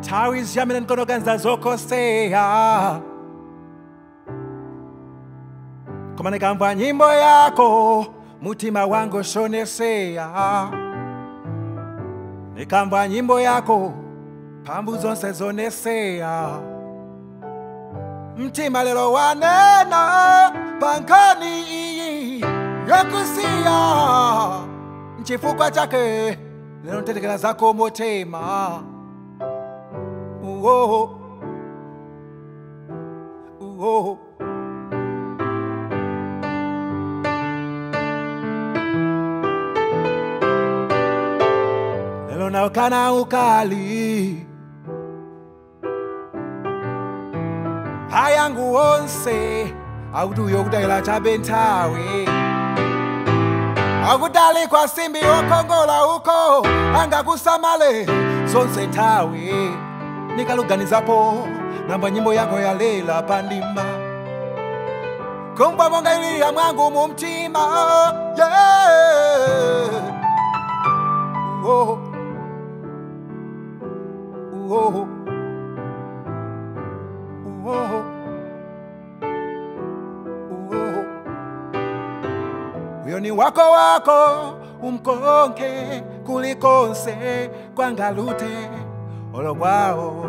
Tawi ziyami nkono kanza zokosea. Koma nikamva nyimbo yako mutima wangu shonesea. Nikamva nyimbo yako pambu zonse zonesea. Mtima lelo wanena pankani iyi yokusiya. Nchifukwa chake lelo ntetekela zako motema. Uwo uwo lelo naokana ukali hayangu wonse auduyo kudakela chabentawe akudali kwa simbi okongola uko angakusamale zonse ntawe nikaluganizapo namba nyimbo yako ya lela pandima kumba monga ilira mwangu mumtima yeah. Oh. Oh. Oh. Oh. Uyoni wako umkonke kulikonse kwangalute ologwao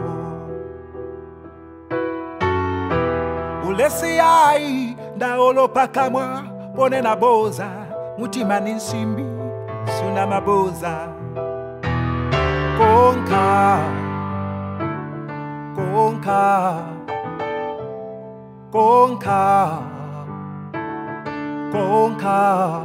ulesiai ndaolo pakamwa pone na boza mutima ninsimbi suna maboza konka konka konka konka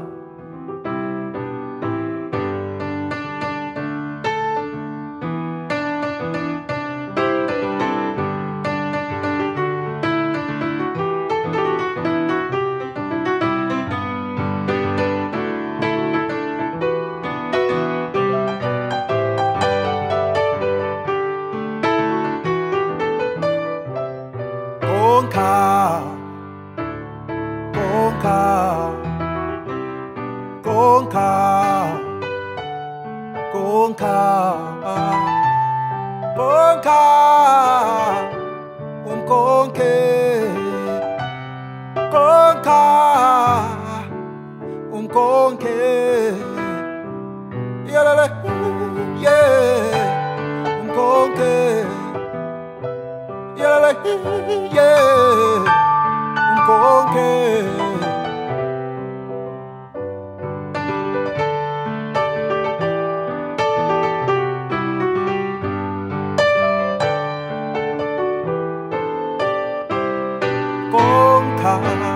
konka konka konka konka umkonke konka umkonke yalala yeah umkonke yalala yeah umkonke konka